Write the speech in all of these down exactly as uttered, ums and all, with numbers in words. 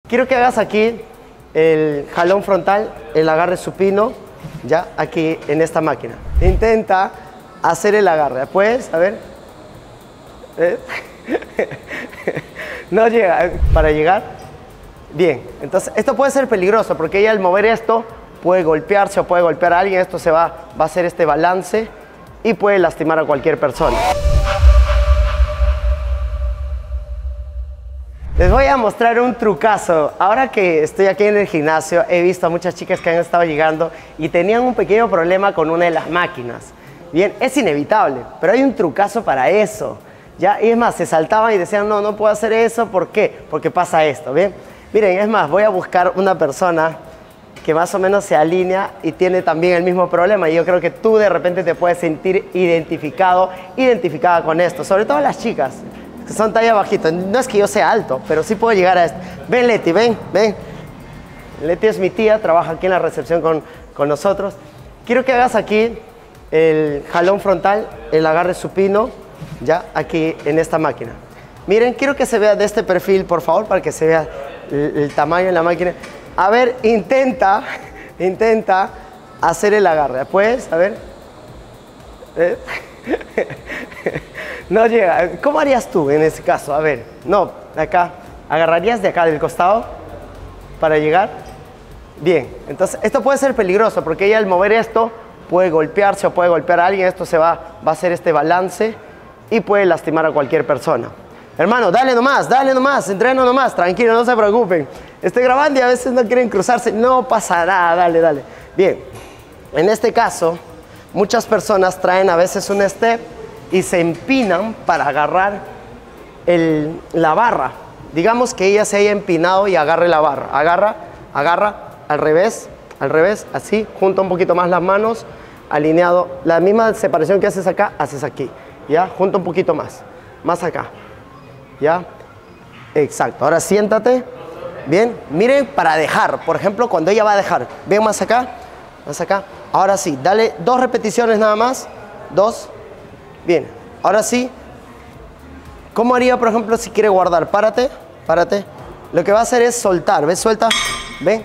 Quiero que hagas aquí el jalón frontal, el agarre supino, ya, aquí en esta máquina. Intenta hacer el agarre. ¿Puedes? A ver. ¿Eh? No llega. Para llegar. Bien. Entonces, esto puede ser peligroso porque ella al mover esto puede golpearse o puede golpear a alguien. Esto se va, va a hacer este balance y puede lastimar a cualquier persona. Les voy a mostrar un trucazo. Ahora que estoy aquí en el gimnasio, he visto a muchas chicas que han estado llegando y tenían un pequeño problema con una de las máquinas. Bien, es inevitable, pero hay un trucazo para eso. ¿Ya? Y es más, se saltaban y decían, no, no puedo hacer eso. ¿Por qué? Porque pasa esto. ¿Bien? Miren, es más, voy a buscar una persona que más o menos se alinea y tiene también el mismo problema. Y yo creo que tú de repente te puedes sentir identificado, identificada con esto. Sobre todo las chicas, que son talla bajita. No es que yo sea alto, pero sí puedo llegar a esto. Ven, Leti, ven, ven. Leti es mi tía, trabaja aquí en la recepción con, con nosotros. Quiero que hagas aquí el jalón frontal, el agarre supino, ya, aquí en esta máquina. Miren, quiero que se vea de este perfil, por favor, para que se vea el, el tamaño de la máquina. A ver, intenta, intenta hacer el agarre. ¿Puedes? A ver. ¿Eh? No llega. ¿Cómo harías tú en ese caso? A ver, no, acá. ¿Agarrarías de acá del costado para llegar? Bien, entonces esto puede ser peligroso porque ella al mover esto puede golpearse o puede golpear a alguien. Esto se va, va a hacer este balance y puede lastimar a cualquier persona. Hermano, dale nomás, dale nomás, entreno nomás, tranquilo, no se preocupen. Estoy grabando y a veces no quieren cruzarse, no pasa nada, dale, dale. Bien, en este caso, muchas personas traen a veces un step y se empinan para agarrar el, la barra. Digamos que ella se haya empinado y agarre la barra. Agarra, agarra, al revés, al revés, así, junta un poquito más las manos, alineado. La misma separación que haces acá, haces aquí. ¿Ya? Junta un poquito más, más acá. ¿Ya? Exacto. Ahora siéntate. Bien. Miren para dejar. Por ejemplo, cuando ella va a dejar. Ven más acá. Más acá. Ahora sí. Dale dos repeticiones nada más. Dos. Bien. Ahora sí. ¿Cómo haría, por ejemplo, si quiere guardar? Párate. Párate. Lo que va a hacer es soltar. ¿Ves? Suelta. ¿Ven?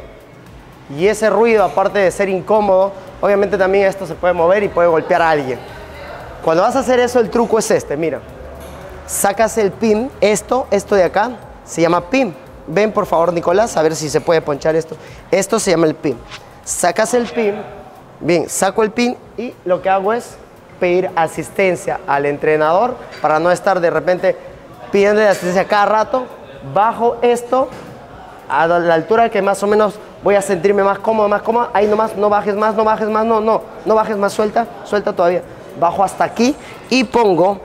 Y ese ruido, aparte de ser incómodo, obviamente también esto se puede mover y puede golpear a alguien. Cuando vas a hacer eso, el truco es este. Mira. Sacas el pin, esto, esto de acá, se llama pin. Ven por favor, Nicolás, a ver si se puede ponchar esto. Esto se llama el pin. Sacas el pin, bien, saco el pin y lo que hago es pedir asistencia al entrenador para no estar de repente pidiendo asistencia cada rato. Bajo esto a la altura que más o menos voy a sentirme más cómodo, más cómodo. Ahí nomás, no bajes más, no bajes más, no, no, no bajes más, suelta, suelta todavía. Bajo hasta aquí y pongo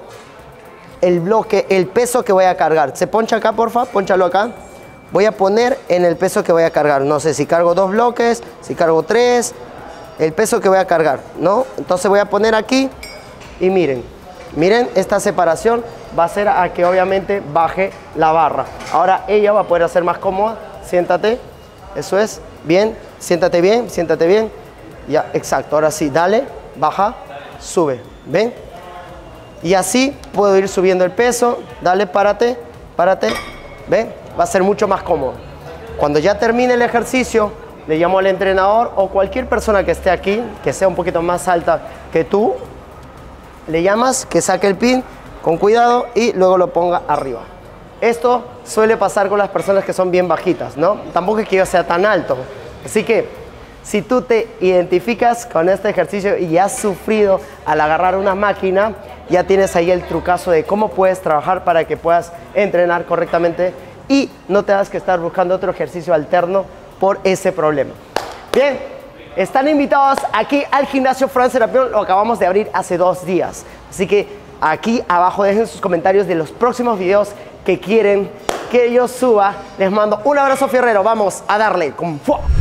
el bloque, el peso que voy a cargar. Se poncha acá, porfa, ponchalo acá. Voy a poner en el peso que voy a cargar. No sé si cargo dos bloques, si cargo tres, el peso que voy a cargar, ¿no? Entonces voy a poner aquí y miren, miren, esta separación va a hacer a que obviamente baje la barra. Ahora ella va a poder hacer más cómoda. Siéntate, eso es, bien, siéntate bien, siéntate bien. Ya, exacto, ahora sí, dale, baja, sube, ¿ven? Y así puedo ir subiendo el peso. Dale, párate, párate. ¿Ven? Va a ser mucho más cómodo. Cuando ya termine el ejercicio, le llamo al entrenador o cualquier persona que esté aquí, que sea un poquito más alta que tú, le llamas, que saque el pin con cuidado y luego lo ponga arriba. Esto suele pasar con las personas que son bien bajitas, ¿no? Tampoco es que yo sea tan alto. Así que si tú te identificas con este ejercicio y has sufrido al agarrar una máquina, ya tienes ahí el trucazo de cómo puedes trabajar para que puedas entrenar correctamente y no tengas que estar buscando otro ejercicio alterno por ese problema. Bien, están invitados aquí al gimnasio Fran Serapión, lo acabamos de abrir hace dos días. Así que aquí abajo dejen sus comentarios de los próximos videos que quieren que yo suba. Les mando un abrazo fierrero, vamos a darle con fuego.